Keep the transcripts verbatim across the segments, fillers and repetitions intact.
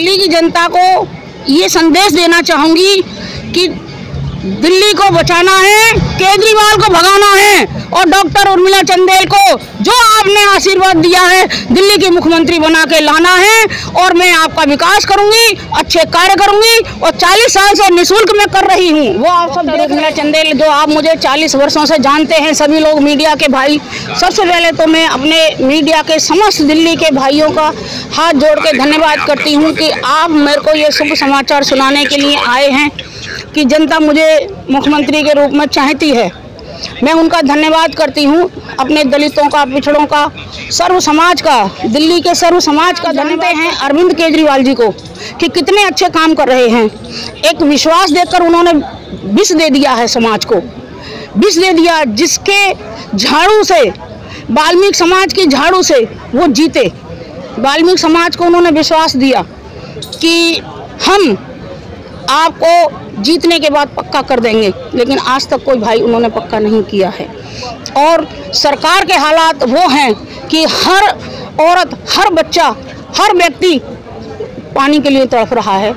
दिल्ली की जनता को ये संदेश देना चाहूँगी कि दिल्ली को बचाना है, केजरीवाल को भगाना है और डॉक्टर उर्मिला चंदेल को जो आपने आशीर्वाद दिया है दिल्ली के मुख्यमंत्री बना के लाना है। और मैं आपका विकास करूंगी, अच्छे कार्य करूंगी और चालीस साल से निःशुल्क मैं कर रही हूं। वो आप सब उर्मिला चंदेल जो आप मुझे चालीस वर्षों से जानते हैं, सभी लोग मीडिया के भाई, सबसे पहले तो मैं अपने मीडिया के समस्त दिल्ली के भाइयों का हाथ जोड़ के धन्यवाद करती हूँ कि आप मेरे को ये शुभ समाचार सुनाने के लिए आए हैं कि जनता मुझे मुख्यमंत्री के रूप में चाहती है। मैं उनका धन्यवाद करती हूँ, अपने दलितों का, पिछड़ों का, सर्व समाज का, दिल्ली के सर्व समाज का धन्यवाद हैं अरविंद केजरीवाल जी को कि कितने अच्छे काम कर रहे हैं। एक विश्वास देकर उन्होंने विष दे दिया है समाज को, विष दे दिया जिसके झाड़ू से, वाल्मीकि समाज की झाड़ू से वो जीते। वाल्मीकि समाज को उन्होंने विश्वास दिया कि हम आपको जीतने के बाद पक्का कर देंगे, लेकिन आज तक कोई भाई उन्होंने पक्का नहीं किया है। और सरकार के हालात वो हैं कि हर औरत, हर बच्चा, हर व्यक्ति पानी के लिए तड़प रहा है,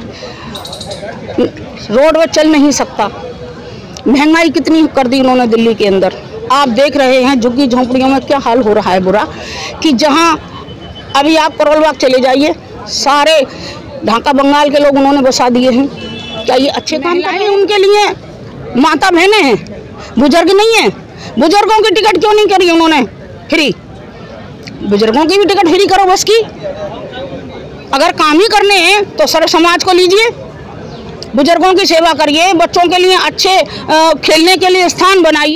रोड पर चल नहीं सकता। महंगाई कितनी कर दी उन्होंने दिल्ली के अंदर, आप देख रहे हैं झुग्गी झोंपड़ियों में क्या हाल हो रहा है बुरा। कि जहां अभी आप करोल बाग चले जाइए, सारे ढाका बंगाल के लोग उन्होंने बसा दिए हैं। क्या ये अच्छे काम कर रहे हैं? उनके लिए माता बहनें हैं, बुजुर्ग नहीं है। बुजुर्गों की टिकट क्यों नहीं करी उन्होंने फ्री? बुजुर्गों की भी टिकट फ्री करो बस की। अगर काम ही करने हैं तो सर्व समाज को लीजिए, बुजुर्गों की सेवा करिए, बच्चों के लिए अच्छे खेलने के लिए स्थान बनाइए।